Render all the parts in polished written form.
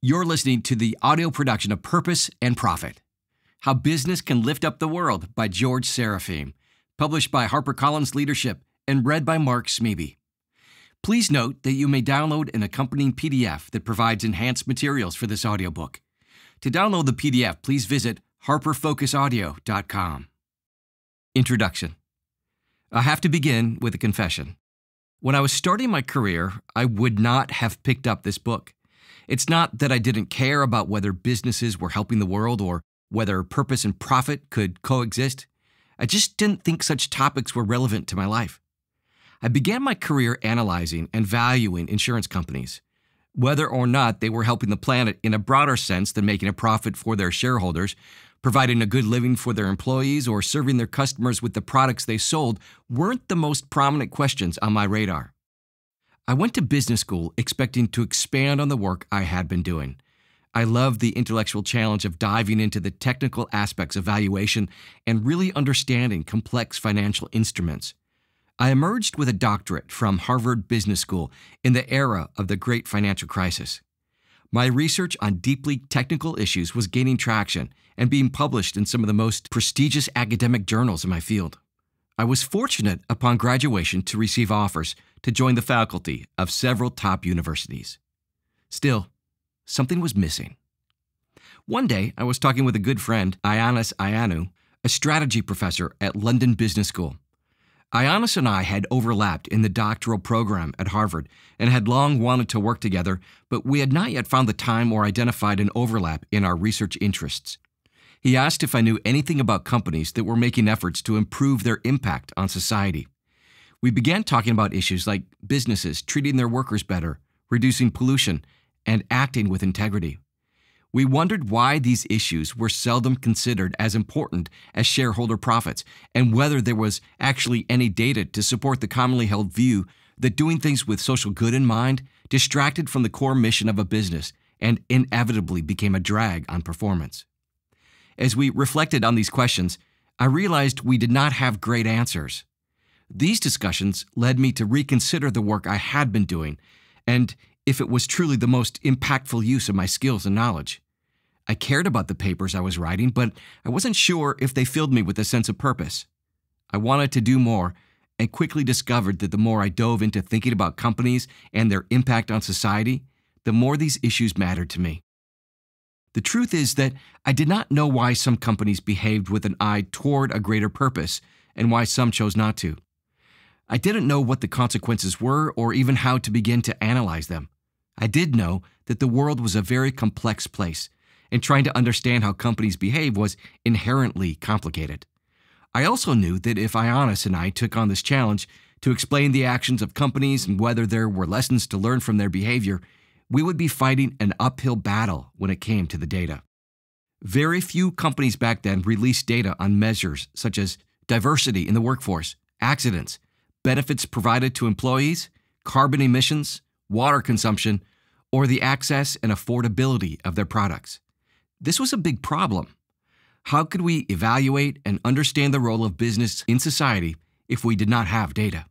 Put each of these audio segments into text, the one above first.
You're listening to the audio production of Purpose and Profit: How Business Can Lift Up the World by George Serafeim, published by HarperCollins Leadership and read by Mark Smeby. Please note that you may download an accompanying PDF that provides enhanced materials for this audiobook. To download the PDF, please visit harperfocusaudio.com. Introduction. I have to begin with a confession. When I was starting my career, I would not have picked up this book. It's not that I didn't care about whether businesses were helping the world or whether purpose and profit could coexist. I just didn't think such topics were relevant to my life. I began my career analyzing and valuing insurance companies, whether or not they were helping the planet in a broader sense than making a profit for their shareholders, providing a good living for their employees, or serving their customers with the products they sold weren't the most prominent questions on my radar. I went to business school expecting to expand on the work I had been doing. I loved the intellectual challenge of diving into the technical aspects of valuation and really understanding complex financial instruments. I emerged with a doctorate from Harvard Business School in the era of the great financial crisis. My research on deeply technical issues was gaining traction and being published in some of the most prestigious academic journals in my field. I was fortunate upon graduation to receive offers to join the faculty of several top universities. Still, something was missing. One day, I was talking with a good friend, Ioannis Ioannou, a strategy professor at London Business School. Ioannis and I had overlapped in the doctoral program at Harvard and had long wanted to work together, but we had not yet found the time or identified an overlap in our research interests. He asked if I knew anything about companies that were making efforts to improve their impact on society. We began talking about issues like businesses treating their workers better, reducing pollution, and acting with integrity. We wondered why these issues were seldom considered as important as shareholder profits, and whether there was actually any data to support the commonly held view that doing things with social good in mind distracted from the core mission of a business and inevitably became a drag on performance. As we reflected on these questions, I realized we did not have great answers. These discussions led me to reconsider the work I had been doing and if it was truly the most impactful use of my skills and knowledge. I cared about the papers I was writing, but I wasn't sure if they filled me with a sense of purpose. I wanted to do more and quickly discovered that the more I dove into thinking about companies and their impact on society, the more these issues mattered to me. The truth is that I did not know why some companies behaved with an eye toward a greater purpose and why some chose not to. I didn't know what the consequences were or even how to begin to analyze them. I did know that the world was a very complex place, and trying to understand how companies behave was inherently complicated. I also knew that if Ioannis and I took on this challenge to explain the actions of companies and whether there were lessons to learn from their behavior, we would be fighting an uphill battle when it came to the data. Very few companies back then released data on measures such as diversity in the workforce, accidents, benefits provided to employees, carbon emissions, water consumption, or the access and affordability of their products. This was a big problem. How could we evaluate and understand the role of business in society if we did not have data?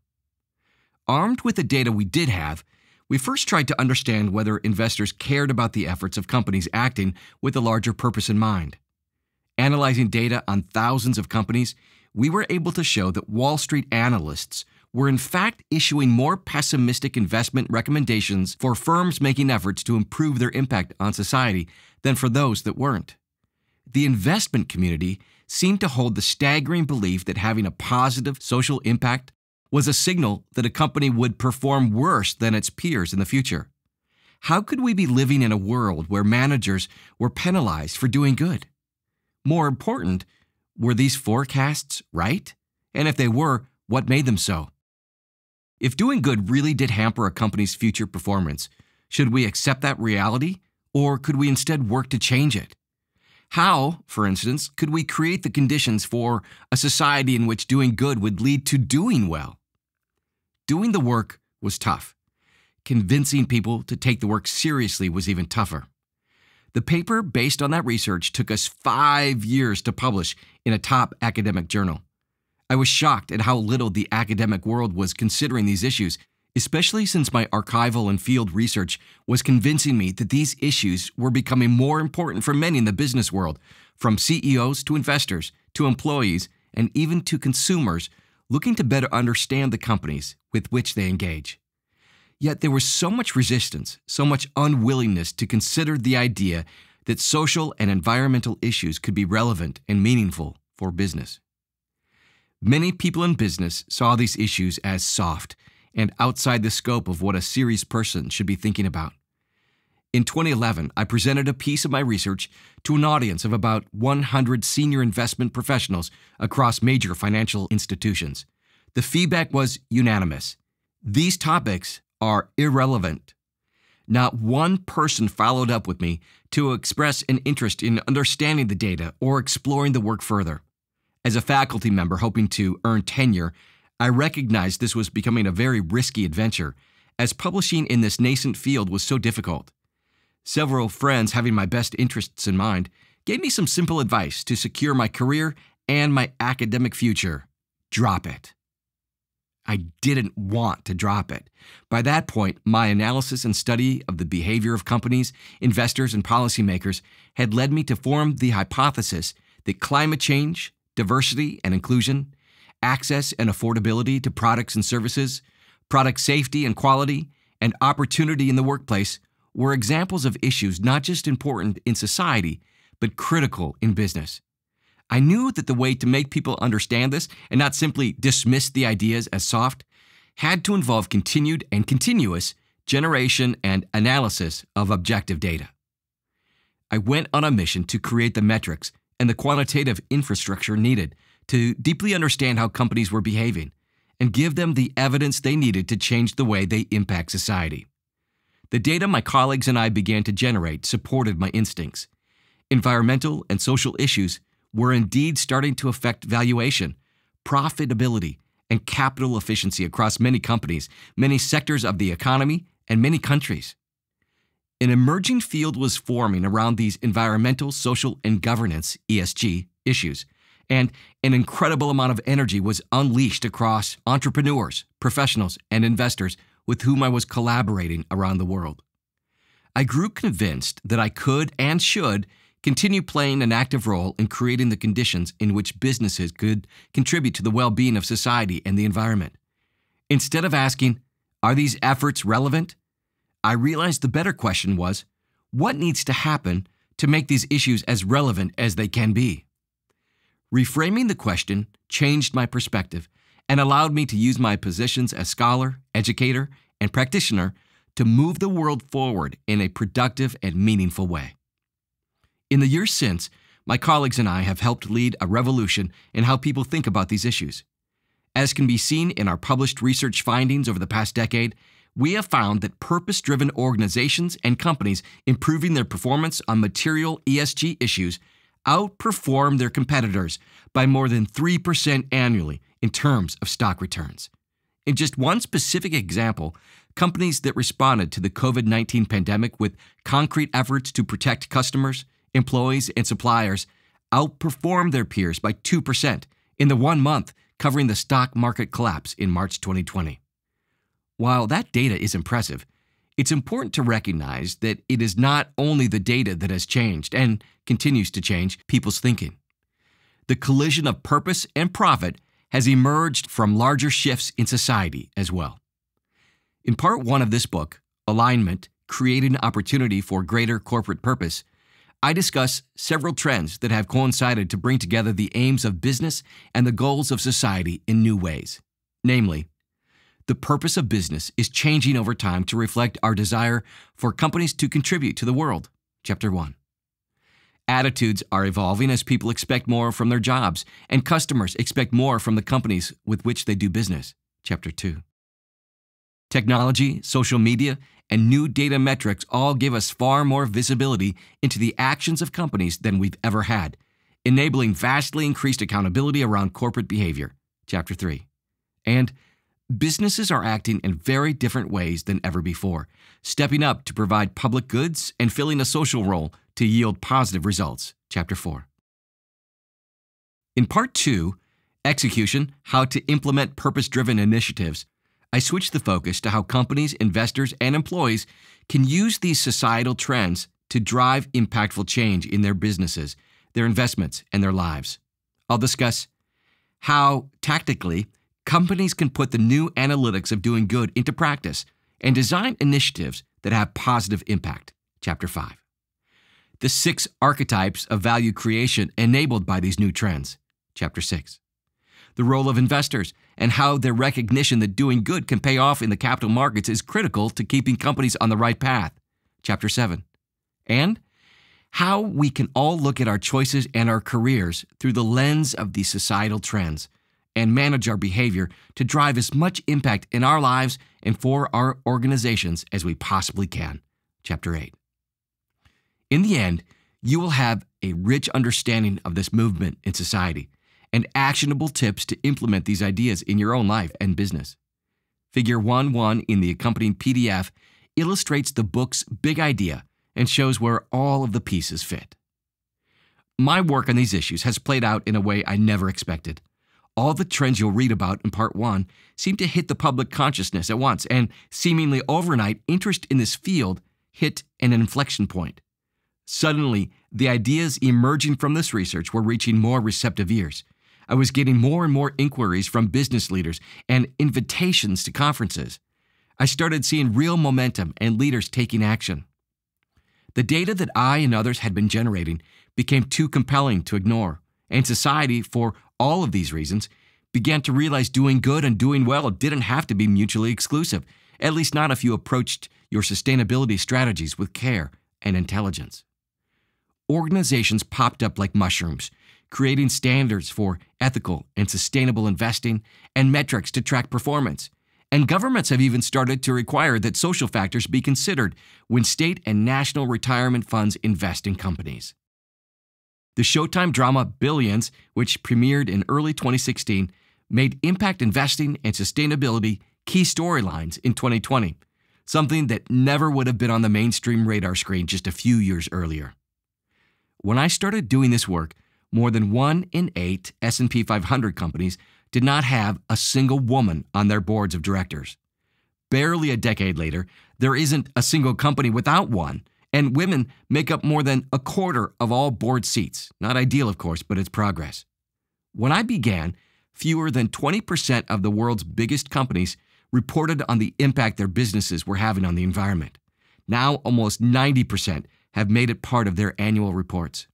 Armed with the data we did have, we first tried to understand whether investors cared about the efforts of companies acting with a larger purpose in mind. Analyzing data on thousands of companies, we were able to show that Wall Street analysts were in fact issuing more pessimistic investment recommendations for firms making efforts to improve their impact on society than for those that weren't. The investment community seemed to hold the staggering belief that having a positive social impact was a signal that a company would perform worse than its peers in the future. How could we be living in a world where managers were penalized for doing good? More important, were these forecasts right? And if they were, what made them so? If doing good really did hamper a company's future performance, should we accept that reality, or could we instead work to change it? How, for instance, could we create the conditions for a society in which doing good would lead to doing well? Doing the work was tough. Convincing people to take the work seriously was even tougher. The paper based on that research took us 5 years to publish in a top academic journal. I was shocked at how little the academic world was considering these issues, especially since my archival and field research was convincing me that these issues were becoming more important for many in the business world, from CEOs to investors to employees and even to consumers looking to better understand the companies with which they engage. Yet there was so much resistance, so much unwillingness to consider the idea that social and environmental issues could be relevant and meaningful for business. Many people in business saw these issues as soft and outside the scope of what a serious person should be thinking about. In 2011, I presented a piece of my research to an audience of about 100 senior investment professionals across major financial institutions. The feedback was unanimous. These topics are irrelevant. Not one person followed up with me to express an interest in understanding the data or exploring the work further. As a faculty member hoping to earn tenure, I recognized this was becoming a very risky adventure, as publishing in this nascent field was so difficult. Several friends having my best interests in mind gave me some simple advice to secure my career and my academic future. Drop it. I didn't want to drop it. By that point, my analysis and study of the behavior of companies, investors, and policymakers had led me to form the hypothesis that climate change, diversity and inclusion, access and affordability to products and services, product safety and quality, and opportunity in the workplace were examples of issues not just important in society, but critical in business. I knew that the way to make people understand this and not simply dismiss the ideas as soft had to involve continued and continuous generation and analysis of objective data. I went on a mission to create the metrics and the quantitative infrastructure needed to deeply understand how companies were behaving and give them the evidence they needed to change the way they impact society. The data my colleagues and I began to generate supported my instincts. Environmental and social issues were indeed starting to affect valuation, profitability, and capital efficiency across many companies, many sectors of the economy, and many countries. An emerging field was forming around these environmental, social, and governance (ESG) issues, and an incredible amount of energy was unleashed across entrepreneurs, professionals, and investors with whom I was collaborating around the world. I grew convinced that I could and should continue playing an active role in creating the conditions in which businesses could contribute to the well-being of society and the environment. Instead of asking, "Are these efforts relevant?" I realized the better question was, what needs to happen to make these issues as relevant as they can be? Reframing the question changed my perspective and allowed me to use my positions as scholar, educator, and practitioner to move the world forward in a productive and meaningful way. In the years since, my colleagues and I have helped lead a revolution in how people think about these issues. As can be seen in our published research findings over the past decade, we have found that purpose-driven organizations and companies improving their performance on material ESG issues outperform their competitors by more than 3% annually in terms of stock returns. In just one specific example, companies that responded to the COVID-19 pandemic with concrete efforts to protect customers, employees, and suppliers outperformed their peers by 2% in the 1 month covering the stock market collapse in March 2020. While that data is impressive, it's important to recognize that it is not only the data that has changed and continues to change people's thinking. The collision of purpose and profit has emerged from larger shifts in society as well. In part 1 of this book, Alignment, Creating Opportunity for Greater Corporate Purpose, I discuss several trends that have coincided to bring together the aims of business and the goals of society in new ways. Namely, the purpose of business is changing over time to reflect our desire for companies to contribute to the world, Chapter 1. Attitudes are evolving as people expect more from their jobs, and customers expect more from the companies with which they do business, Chapter 2. Technology, social media, and new data metrics all give us far more visibility into the actions of companies than we've ever had, enabling vastly increased accountability around corporate behavior, Chapter 3. And businesses are acting in very different ways than ever before, stepping up to provide public goods and filling a social role to yield positive results, Chapter 4. In Part 2, Execution, How to Implement Purpose-Driven Initiatives, I switched the focus to how companies, investors, and employees can use these societal trends to drive impactful change in their businesses, their investments, and their lives. I'll discuss how, tactically, companies can put the new analytics of doing good into practice and design initiatives that have positive impact. Chapter 5. The 6 archetypes of value creation enabled by these new trends. Chapter 6. The role of investors and how their recognition that doing good can pay off in the capital markets is critical to keeping companies on the right path. Chapter 7. And how we can all look at our choices and our careers through the lens of these societal trends and manage our behavior to drive as much impact in our lives and for our organizations as we possibly can. Chapter 8. In the end, you will have a rich understanding of this movement in society and actionable tips to implement these ideas in your own life and business. Figure 1.1 in the accompanying PDF illustrates the book's big idea and shows where all of the pieces fit. My work on these issues has played out in a way I never expected. All the trends you'll read about in Part 1 seem to hit the public consciousness at once, and seemingly overnight, interest in this field hit an inflection point. Suddenly, the ideas emerging from this research were reaching more receptive ears. I was getting more and more inquiries from business leaders and invitations to conferences. I started seeing real momentum and leaders taking action. The data that I and others had been generating became too compelling to ignore, and society, for all of these reasons, began to realize doing good and doing well didn't have to be mutually exclusive, at least not if you approached your sustainability strategies with care and intelligence. Organizations popped up like mushrooms, creating standards for ethical and sustainable investing and metrics to track performance. And governments have even started to require that social factors be considered when state and national retirement funds invest in companies. The Showtime drama Billions, which premiered in early 2016, made impact investing and sustainability key storylines in 2020, something that never would have been on the mainstream radar screen just a few years earlier. When I started doing this work, more than 1 in 8 S&P 500 companies did not have a single woman on their boards of directors. Barely a decade later, there isn't a single company without one, and women make up more than a quarter of all board seats. Not ideal, of course, but it's progress. When I began, fewer than 20% of the world's biggest companies reported on the impact their businesses were having on the environment. Now, almost 90% have made it part of their annual reports.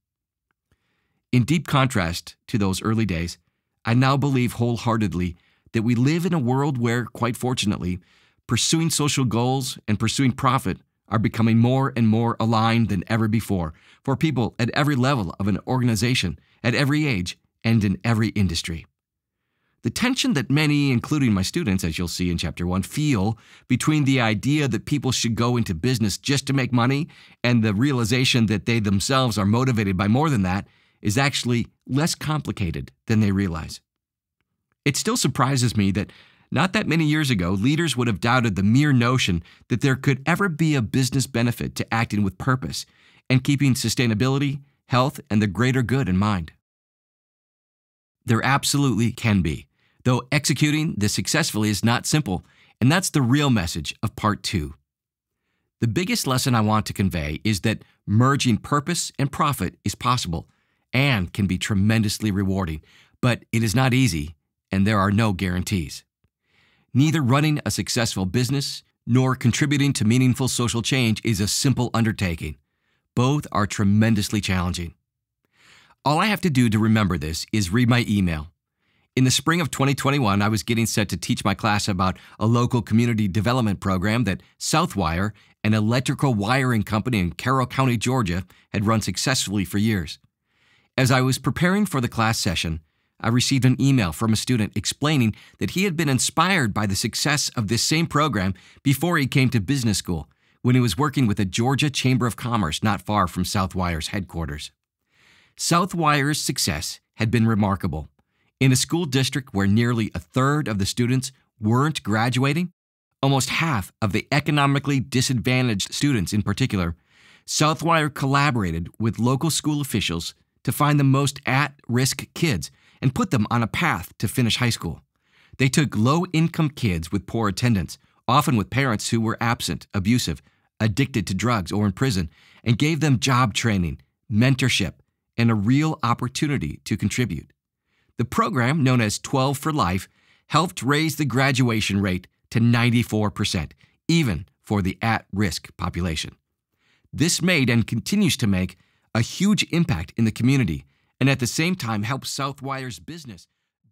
In deep contrast to those early days, I now believe wholeheartedly that we live in a world where, quite fortunately, pursuing social goals and pursuing profit are becoming more and more aligned than ever before for people at every level of an organization, at every age, and in every industry. The tension that many, including my students, as you'll see in Chapter 1, feel between the idea that people should go into business just to make money and the realization that they themselves are motivated by more than that is actually less complicated than they realize. It still surprises me that not that many years ago, leaders would have doubted the mere notion that there could ever be a business benefit to acting with purpose and keeping sustainability, health, and the greater good in mind. There absolutely can be, though executing this successfully is not simple, and that's the real message of Part 2. The biggest lesson I want to convey is that merging purpose and profit is possible and can be tremendously rewarding, but it is not easy, and there are no guarantees. Neither running a successful business nor contributing to meaningful social change is a simple undertaking. Both are tremendously challenging. All I have to do to remember this is read my email. In the spring of 2021, I was getting set to teach my class about a local community development program that Southwire, an electrical wiring company in Carroll County, Georgia, had run successfully for years. As I was preparing for the class session, I received an email from a student explaining that he had been inspired by the success of this same program before he came to business school, when he was working with the Georgia Chamber of Commerce not far from Southwire's headquarters. Southwire's success had been remarkable. In a school district where nearly a third of the students weren't graduating, almost half of the economically disadvantaged students in particular, Southwire collaborated with local school officials to find the most at-risk kids and put them on a path to finish high school. They took low-income kids with poor attendance, often with parents who were absent, abusive, addicted to drugs, or in prison, and gave them job training, mentorship, and a real opportunity to contribute. The program, known as 12 for Life, helped raise the graduation rate to 94%, even for the at-risk population. This made and continues to make a huge impact in the community, and at the same time helps Southwire's business.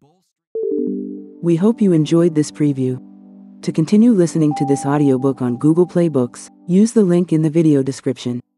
We hope you enjoyed this preview. To continue listening to this audiobook on Google Play Books, use the link in the video description.